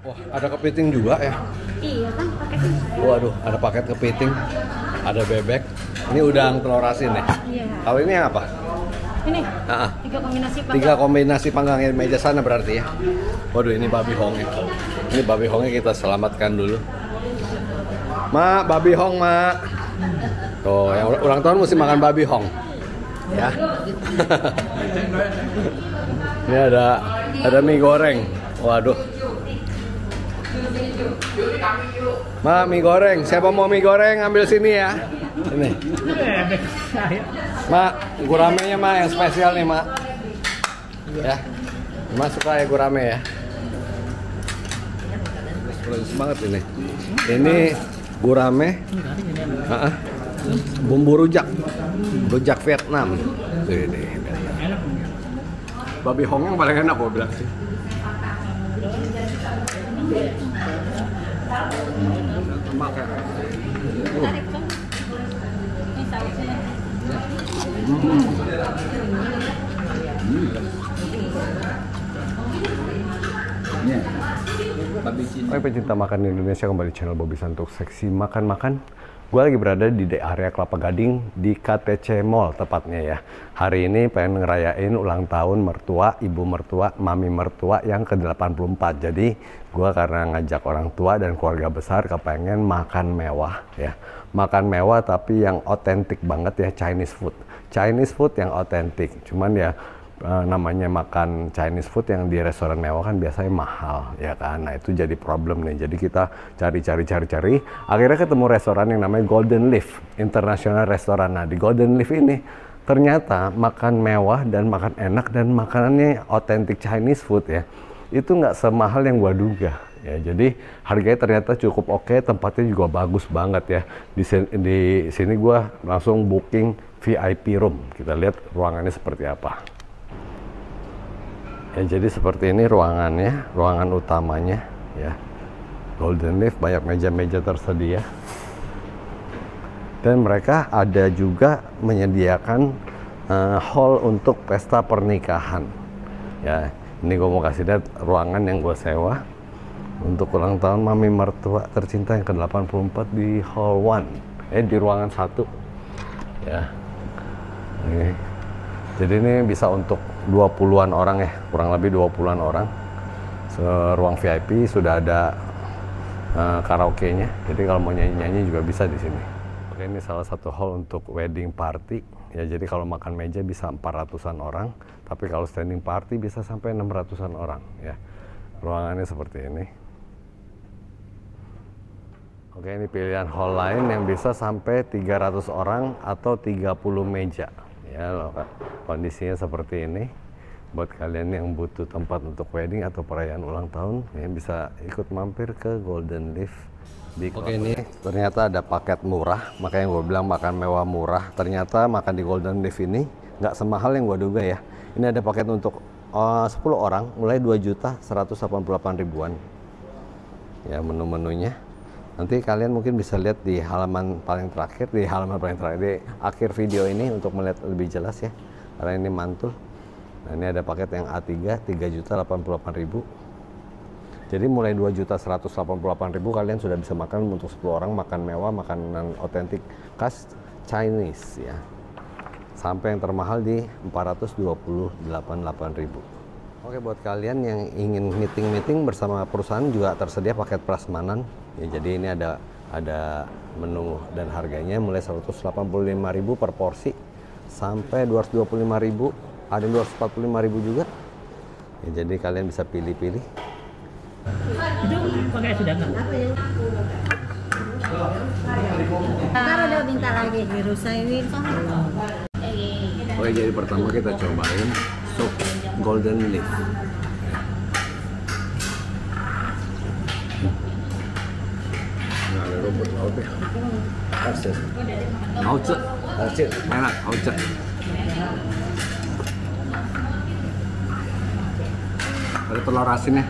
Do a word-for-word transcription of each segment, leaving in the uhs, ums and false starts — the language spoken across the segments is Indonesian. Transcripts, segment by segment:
Wah, ada kepiting juga ya? Iya kan, paketnya. Waduh, ada paket kepiting, ada bebek. Ini udang telur asin ya? Iya. Kalau ini yang apa? Ini, Ah, ah. tiga kombinasi panggang. Tiga kombinasi panggangnya di meja sana berarti ya? Waduh, ini babi hongnya. Ini babi hongnya kita selamatkan dulu. Ma, babi hong, ma. Tuh, yang ul- ulang tahun mesti makan babi hong. Ya. Ini ada ada mie goreng. Waduh. Ma, mie goreng. Siapa mau mie goreng ambil sini ya. Ini. Ma, guramenya ma yang spesial nih, ma. Ya. Ma suka ya gurame ya. Semangat ini. Ini gurame. Heeh. Bumbu rujak. Rujak Vietnam. Ini. Babi hong yang paling enak gua bilang sih. Makan. Hai pecinta makan di Indonesia, kembali di channel Bobby Santuk Seksi Makan-Makan. Gue lagi berada di area Kelapa Gading di K T C Mall tepatnya ya. Hari ini pengen ngerayain ulang tahun mertua, ibu mertua, mami mertua yang ke delapan puluh empat. Jadi gue karena ngajak orang tua dan keluarga besar kepengen makan mewah ya. Makan mewah tapi yang otentik banget ya, Chinese food. Chinese food yang otentik. Cuman ya Uh, namanya makan Chinese food yang di restoran mewah kan biasanya mahal ya kan. Nah itu jadi problem nih. Jadi kita cari-cari cari-cari akhirnya ketemu restoran yang namanya Golden Leaf International Restoran. Nah di Golden Leaf ini ternyata makan mewah dan makan enak dan makanannya authentic Chinese food ya, itu nggak semahal yang gua duga ya. Jadi harganya ternyata cukup oke, tempatnya juga bagus banget ya. Di sini, di sini gua langsung booking V I P room. Kita lihat ruangannya seperti apa. Ya, jadi seperti ini ruangannya, ruangan utamanya ya. Golden Leaf, banyak meja-meja tersedia. Dan mereka ada juga menyediakan uh, hall untuk pesta pernikahan. Ya, ini gue mau kasih lihat ruangan yang gue sewa untuk ulang tahun mami mertua tercinta yang ke delapan puluh empat di hall one. Eh di ruangan satu. Ya. Ini. Jadi ini bisa untuk dua puluhan orang ya, kurang lebih dua puluhan orang. Ruang V I P sudah ada uh, karaoke-nya. Jadi kalau mau nyanyi-nyanyi juga bisa di sini. Oke, ini salah satu hall untuk wedding party. Ya, jadi kalau makan meja bisa empat ratusan orang, tapi kalau standing party bisa sampai enam ratusan orang ya. Ruangannya seperti ini. Oke, ini pilihan hall lain yang bisa sampai tiga ratus orang atau tiga puluh meja. Ya, loh, kondisinya seperti ini. Buat kalian yang butuh tempat untuk wedding atau perayaan ulang tahun, ya bisa ikut mampir ke Golden Leaf di Oke, ini ternyata ada paket murah, makanya gue bilang makan mewah murah. Ternyata makan di Golden Leaf ini nggak semahal yang gue duga ya. Ini ada paket untuk uh, sepuluh orang, mulai dua juta seratus delapan puluh delapan ribuan. Ya, menu-menunya. Nanti kalian mungkin bisa lihat di halaman paling terakhir, di halaman paling terakhir, di akhir video ini untuk melihat lebih jelas ya. Karena ini mantul. Nah, ini ada paket yang A tiga, tiga juta delapan puluh delapan ribu. Jadi mulai dua juta seratus delapan puluh delapan ribu kalian sudah bisa makan untuk sepuluh orang, makan mewah, makanan otentik khas Chinese ya. Sampai yang termahal di empat ratus dua puluh delapan ribu. Oke, buat kalian yang ingin meeting-meeting bersama perusahaan juga tersedia paket prasmanan. Ya, jadi ini ada ada menu dan harganya mulai seratus delapan puluh lima ribu per porsi sampai dua ratus dua puluh lima ribu, ada dua ratus empat puluh lima ribu juga. Ya, jadi kalian bisa pilih-pilih. Itu pakai sudah kan? Taruh dia minta lagi biru saya. Oke, jadi pertama kita cobain sup Golden Leaf. Nah, ada rumput laut ya. Asyik. Hauce. Asyik. Enak, hauce. Ada telur asinnya.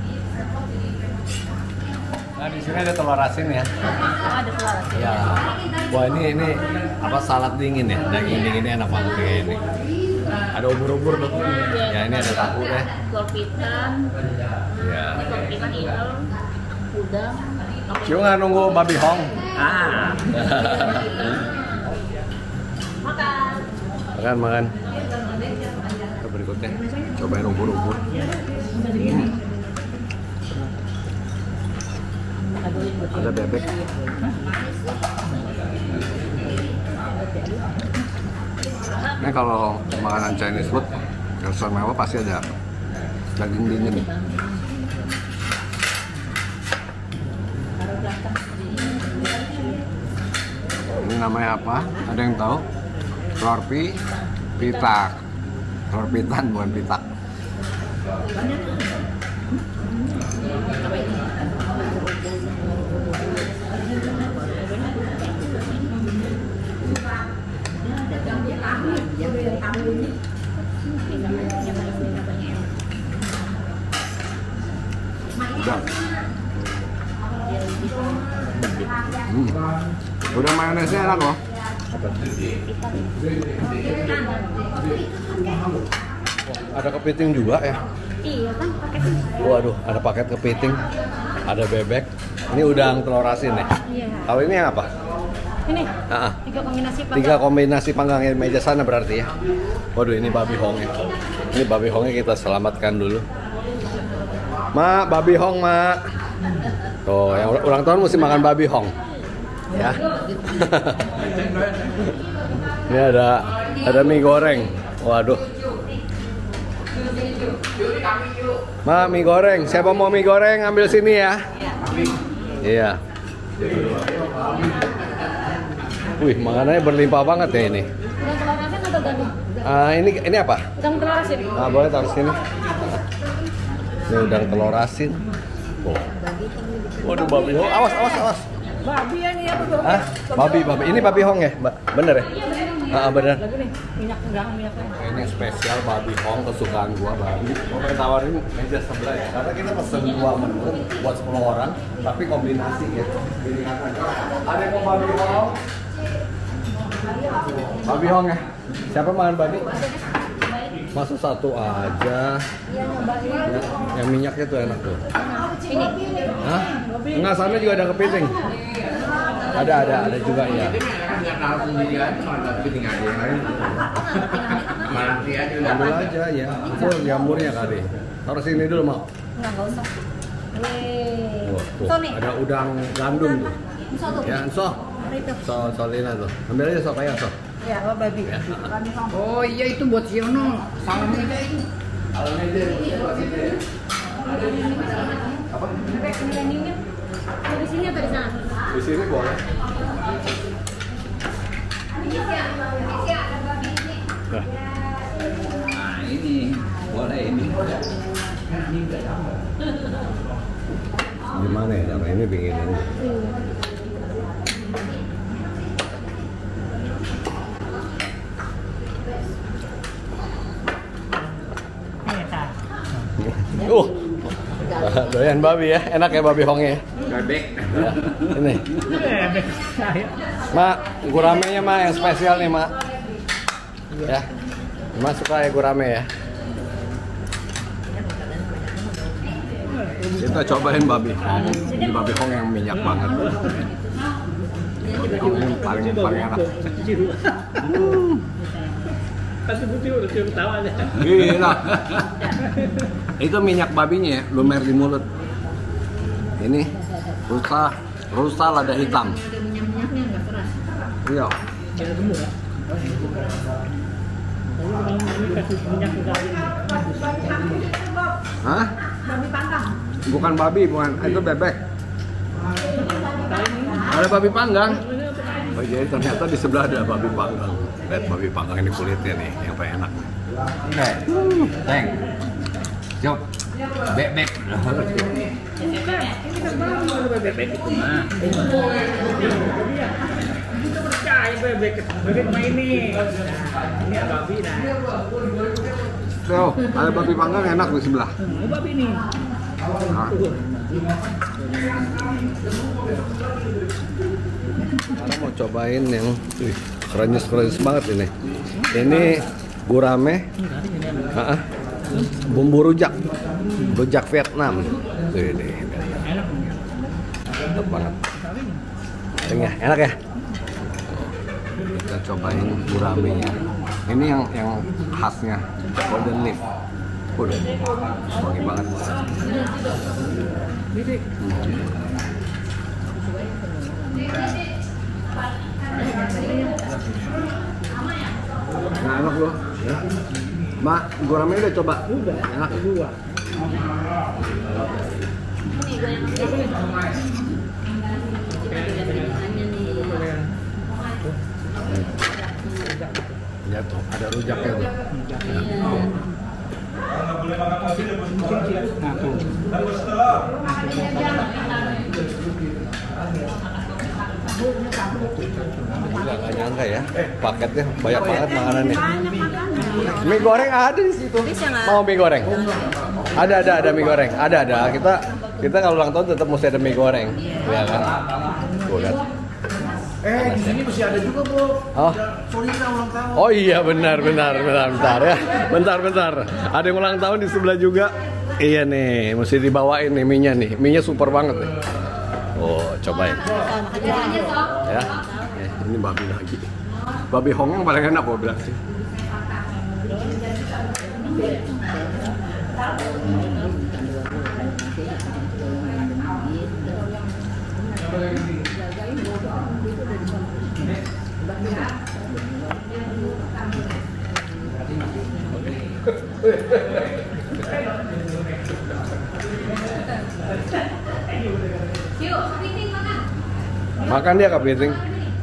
Nah, di sini ada telur asin ya. Oh, ada telur asin. Ya. Wah, ini ini apa salad dingin ya? Daging dinginnya enak banget kayak ini. Ada ubur-ubur tuh. Ya ini ada tahu deh. telur pitan, Ya. telur pitan idel, udang. Cium nggak nunggu babi hong? Ah. Makan. Makan makan. Kita berikutnya cobain ubur-ubur. Hmm. Ada bebek. Ini kalau makanan Chinese food, restoran mewah pasti ada daging dingin. Ini namanya apa? Ada yang tahu? Telur pi, pitak. Telur pitan bukan pitak. Udah. Hmm. Udah mayonesnya enak loh. Ada kepiting juga ya? Iya kan pakai. Waduh, ada paket kepiting, ada bebek. Ini udang telur asin ya? Iya. Kalau ini yang apa? Ini Ah, tiga kombinasi pakai. tiga kombinasi panggangnya di meja sana berarti ya? Waduh, ini babi hongnya. Ini babi hongnya kita selamatkan dulu. Ma, babi hong, Ma. Tuh, yang ulang tahun mesti makan babi hong. Ya. Ini ada ada mie goreng. Waduh. Ma, mie goreng. Siapa mau mie goreng ambil sini ya? Iya. Wih, makanannya berlimpah banget ya ini. Udang telur asin atau gandum? Ah, ini ini apa? Udang telur asin. Ah, boleh taruh sini. Ini udang telur asin. Oh. Waduh, babi hong. Awas, awas, awas. Babi ya nih apa tuh? Hah? Babi, babi. Ini babi hong ya, Mbak? Bener ya? Ah, bener. Lagi nih minyak udang minyaknya. Ini spesial babi hong kesukaan gua, babi. Gua pengen tawarin meja sebelah ya. Karena kita pesen dua menu buat sepuluh orang, tapi kombinasi ya. Ada yang mau babi hong? Babi hong ya? Siapa makan babi? Masa satu aja. Iya nyobain. Ya, yang minyaknya tuh enak tuh. Ini. Hah? Enggak, sana juga ada kepiting. Ada, ada, ada juga ya. Ambil aja ya. Itu jamurnya kali. Taruh sini dulu mau. Enggak, enggak usah. Weh. Wah, tuh, So nih. ada udang gandum tuh. So tuh. Ya, so. Itu. So, solina tuh. Ambil aja so kayak so. Ya, oh babi. Oh iya itu buat Siono. Salam aja itu. Apa? Bebek mileniumnya. Di sini atau di sana? Di sini boleh. Nah, Nah ini boleh ini. gimana ya cara ini bikin ini? Nih tak. Uh, doyan babi ya, enak ya babi hongnya ya. Bebek. Ya, ini, Bebek saya. Mak, guramenya Mak yang spesial nih Mak. Ya, Mak suka ya gurame ya. Kita cobain babi hong, ini babi hong yang minyak banget. Babi hong yang paling paling enak. Satu putih udah cium tawa aja. Gila. Itu minyak babinya ya, lumer di mulut. Ini rusa, rusa lada hitam. Ada minyak-minyaknya enggak keras. Iya. Kita tunggu ya. Tapi kalau ini kasih minyak udah ini. Hah? Babi panggang. Bukan babi, bukan. Itu bebek. Ada babi panggang. Oh jadi ternyata di sebelah ada babi panggang. Lihat babi panggang ini kulitnya nih, yang paling enak. Này, Teng, Chúc, bebek. Bebek itu mah. Kita percaya bebek. Bebek mah ini. Ini babi nah. Tuh, ada babi panggang enak di sebelah. Oh babi ini. Nah. Sekarang mau cobain yang wih, kerenyes-kerenyes banget ini. Ini Gurame. Heeh. Bumbu rujak. Rujak Vietnam. Ini Enak. mantap banget. Ya, enak ya. Kita cobain guramenya. Ini yang yang khasnya golden leaf. Udah, wangi banget. Nah, enak loh. Ya. Mak, guramenya udah coba? Udah. Enak. Dua. Ya tuh, ada rujaknya tuh. Gila, gak nyangka ya, paketnya banyak banget makanannya. Mie goreng ada di situ. Mau mie goreng? Ada, ada, ada mie goreng. Ada, ada. Kita kita kalau ulang tahun tetap mesti ada mie goreng, ya kan? Tuh lihat. Eh, di sini masih ada juga, Bu. Oh. Solina ulang tahun. Oh iya, benar, benar, benar, bentar ya. Bentar, bentar. Ada yang ulang tahun di sebelah juga. Iya nih, mesti dibawain nih mie-nya nih. Mie-nya super banget nih. Oh, cobain. Ya. Eh, ini babi lagi. Babi Hong yang paling enak gua bilang sih. Makan dia kepiting.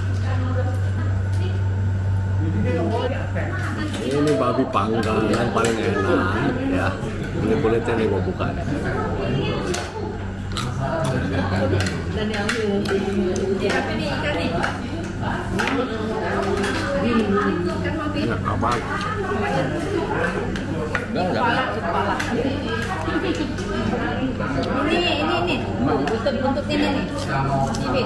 Ini babi panggang yang paling enak ya. Ini kulitnya nih gua buka nih. Enak apa? Enggak, enggak. Ini, ini, ini. Buntut-buntut ini nih. Ini.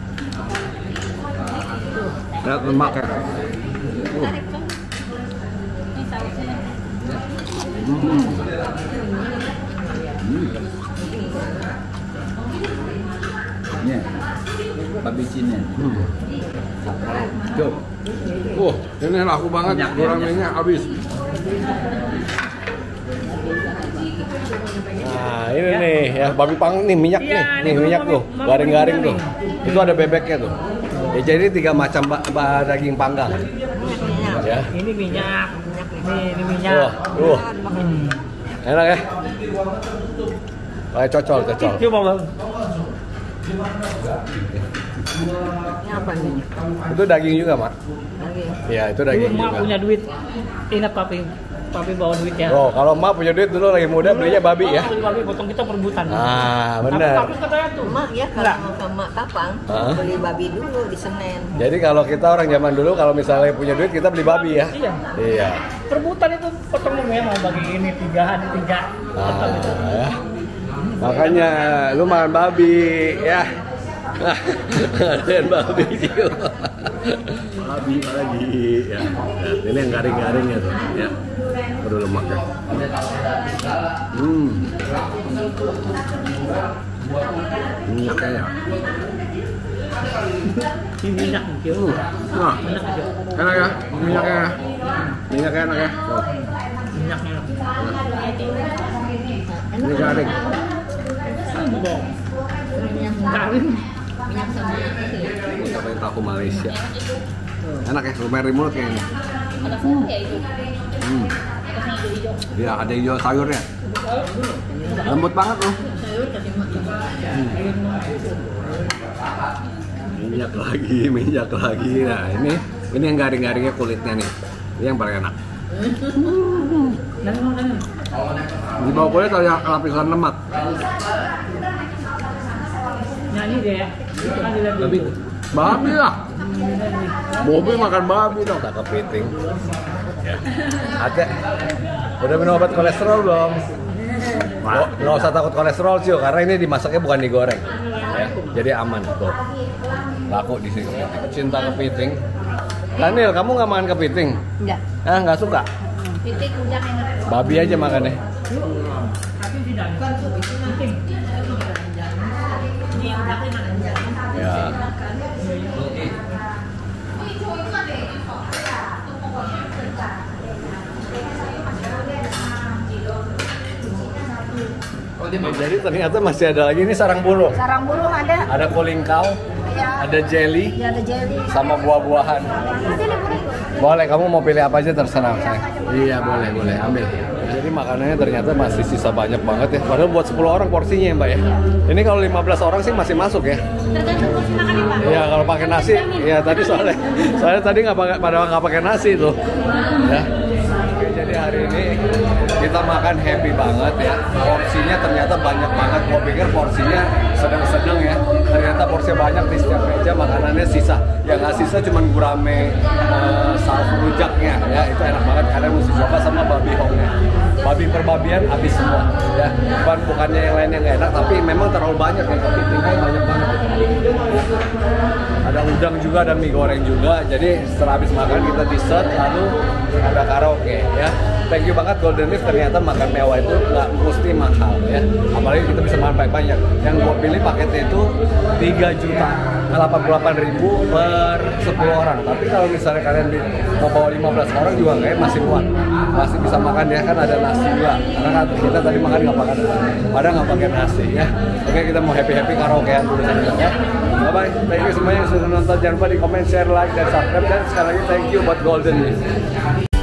Lihat lemak ya. Tarik tuh. Ini sausnya. Hmm. Ini babi Cina. Hmm. Tuh. Wah, ini laku banget. Guramenya habis. Nah, ini nih ya babi pang nih minyak Iya, nih, nih ini minyak babi- tuh, babi garing-garing minyak tuh. nih. Itu ada bebeknya tuh. Ya, jadi tiga macam ba ba daging panggang. Ya. Ini minyak. Ini, ini minyak. Wah, uh, Hmm. enak ya. Kayak cocol, cocol. Coba bang. Ini apa nih? Itu daging juga, Mak. Lagi. Iya, itu Dulu daging mak juga. punya duit. Ingat papi. Papi bawa duitnya. Oh, kalau Mak punya duit dulu lagi muda belinya babi ya. Beli babi potong kita perebutan. Ah, benar. Tapi katanya tuh. Mak ya Enggak. kalau sama Kapang Hah? beli babi dulu di Senen. Jadi kalau kita orang zaman dulu kalau misalnya punya duit kita beli babi ya. Iya. Iya. Perebutan itu potongnya memang bagi ini tiga, ini tiga. Ah, ya. Makanya lu makan babi ya. Ada babi juga. Babi lagi ya. Ya, ini yang garing-garing ya tuh ya. Perlu lemaknya. Hmm. Minyaknya ya. Ini minyak nih. Hmm. Nah, Minyak aja. enak ya minyaknya ya. Minyaknya enak ya. Tuh. Minyaknya. Ini garing. Ini bawang. Minyak Garing. minyak sama itu. Kita pengen tahu Malaysia. Enak ya, lumayan di mulut kayaknya. Hmm. Ya, ada yang jual sayurnya. Lembut banget loh. Sayur kasih makan. Minyak lagi, minyak lagi. Nah, ini ini yang garing-garingnya kulitnya nih. Ini yang paling enak. Di bawah kulit ada lapisan lemak. Nyanyi deh ya. Kan dilihat Tapi dulu. babi lah. Bobi makan babi dong. Tak kepiting. Ya. Ada. Udah minum obat kolesterol belum? Oh, nggak usah takut kolesterol sih, karena ini dimasaknya bukan digoreng. Ya, jadi aman tuh. Laku di sini. Cinta kepiting. Daniel, kamu nggak makan kepiting? Enggak. Ah, nggak suka? Titik udang yang Babi aja makannya. Tapi tidak. Penting. ini yang udangnya mana? Ya. Oh, dia Jadi ternyata masih ada lagi ini sarang burung. Sarang burung ada. Ada kolingkau, Ya. ada jelly, Ya, ada jelly. sama buah-buahan. Ada nih burung. Boleh, kamu mau pilih apa aja terserah saya. Iya, boleh, boleh. Ambil. Jadi makanannya ternyata masih sisa banyak banget ya. Padahal buat sepuluh orang porsinya ya Mbak ya. Ini kalau lima belas orang sih masih masuk ya. Tergantung porsi makannya Pak. Iya kalau pakai nasi, ya tadi soalnya, soalnya tadi nggak pakai, pada nggak pakai nasi tuh. Ya. Oke, jadi hari ini kita makan happy banget ya. Porsinya ternyata banyak banget. Gua pikir porsinya sedang-sedang ya. Ternyata porsinya banyak di setiap meja, makanannya sisa. Yang nggak sisa cuma gurame, uh, saus rujaknya ya. Itu enak banget. Kalian mesti coba sama babi hongnya. Babi perbabian habis semua ya. Bukan bukannya yang lain yang nggak enak, tapi memang terlalu banyak ya. Kepitingnya banyak banget. Ada udang juga, ada mie goreng juga. Jadi setelah habis makan kita dessert, lalu ada karaoke ya. Thank you banget Golden Leaf, ternyata makan mewah itu nggak mesti mahal ya. Apalagi kita bisa makan banyak-banyak. Yang gue pilih paketnya itu tiga juta delapan puluh delapan ribu per sepuluh orang. Tapi kalau misalnya kalian mau bawa lima belas orang juga kayak masih muat. Masih bisa makan ya, kan ada nasi juga. Karena kan kita tadi makan nggak pakai, padahal nggak pakai nasi ya. Oke, kita mau happy-happy karaokean dulu ya. Bye-bye. Thank you semuanya yang sudah nonton. Jangan lupa di komen, share, like, dan subscribe. Dan sekali lagi thank you buat Golden Leaf.